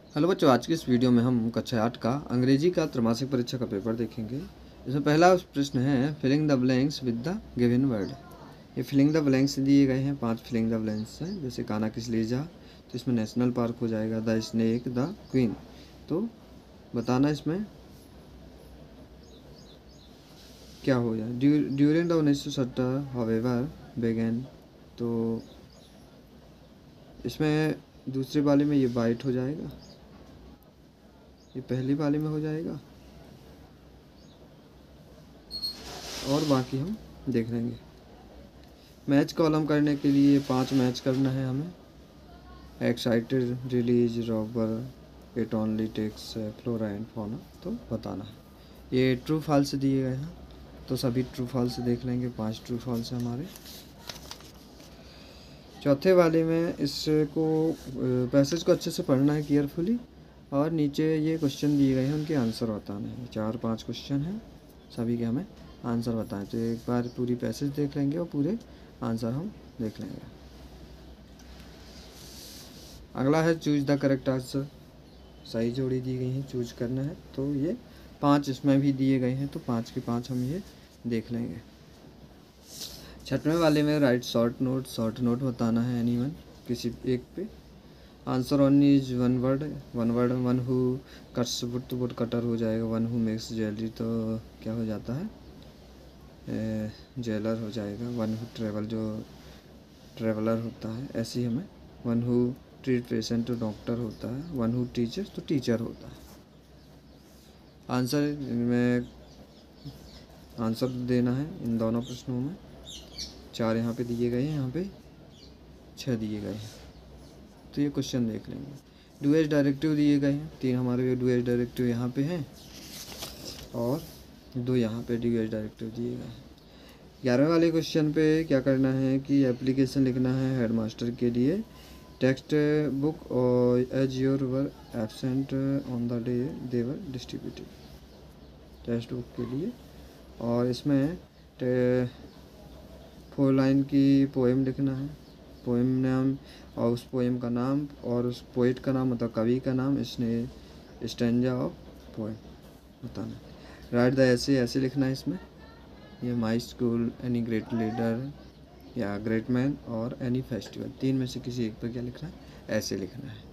Hello बच्चों, आज की इस वीडियो में हम कक्षा 8 का अंग्रेजी का त्रैमासिक परीक्षा का पेपर देखेंगे। इसमें पहला प्रश्न है filling the blanks with the given word. ये फिलिंग द ब्लैंक्स दिए गए हैं, 5 फिलिंग द ब्लैंक्स हैं। जैसे कान्हा किसली जा, तो इसमें नेशनल पार्क हो जाएगा। The snake, the queen. तो बताना इसमें क्या हो जाए। ड्यूरिंग द 1970 हावेवर बेगन। तो इसमें दूसरी वाले में ये वाइट हो जाएगा, ये पहली वाले में हो जाएगा, और बाकी हम देख लेंगे। मैच कॉलम करने के लिए 5 मैच करना है हमें। Excited, release, robber, it only takes, flora and fauna. तो बताना है। ये ट्रू फॉल्स दिए गए हैं, तो सभी ट्रू फॉल्स देख लेंगे। 5 ट्रू फॉल्स हैं हमारे। चौथे वाले में इसको पैसेज को अच्छे से पढ़ना है केयरफुली, और नीचे ये क्वेश्चन दिए गए हैं, उनके आंसर बताना है। 4-5 क्वेश्चन हैं, सभी के हमें आंसर बताएं। तो एक बार पूरी पैसेज देख लेंगे और पूरे आंसर हम देख लेंगे। अगला है चूज द करेक्ट आंसर। सही जोड़ी दी गई है, चूज करना है। तो ये 5 इसमें भी दिए गए हैं, तो 5 के 5 हम ये देख लेंगे। 6वें वाले में राइट शॉर्ट नोट बताना है एनीवन, किसी एक पे। Answer only is one word. One who cuts wood, तो वुड कटर हो जाएगा। वन हु मेक्स ज्वेलरी, तो क्या हो जाता है, ज्वेलर हो जाएगा। वन हु ट्रेवल, जो ट्रेवलर होता है। ऐसे ही हमें वन हु ट्रीट पेशेंट, तो डॉक्टर होता है। वन हु टीचर्स, तो टीचर होता है। आंसर में आंसर देना है इन दोनों प्रश्नों में। 4 यहाँ पे दिए गए हैं, यहाँ पे 6 दिए गए हैं। तो ये क्वेश्चन देख लेंगे। डू एज डायरेक्टिव दिए गए हैं, 3 हमारे डू एज डायरेक्टिव यहाँ पे हैं, और 2 यहाँ पे डू एज डायरेक्टिव दिए गए हैं। 11वें वाले क्वेश्चन पे क्या करना है कि एप्लीकेशन लिखना है हेडमास्टर के लिए। टेक्स्ट बुक और as your were absent on the day they were distributed, text book के लिए। और इसमें 4 लाइन की पोएम लिखना है। पोएम नाम और उस पोएम का नाम और उस पोइट का नाम, मतलब कवि का नाम, इसने स्टैंजा ऑफ पोएम बताना। राइट द ऐसे लिखना है इसमें। ये my school, any great leader, या ग्रेट मैन, और एनी फेस्टिवल। 3 में से किसी एक पर क्या लिखना है, ऐसे लिखना है।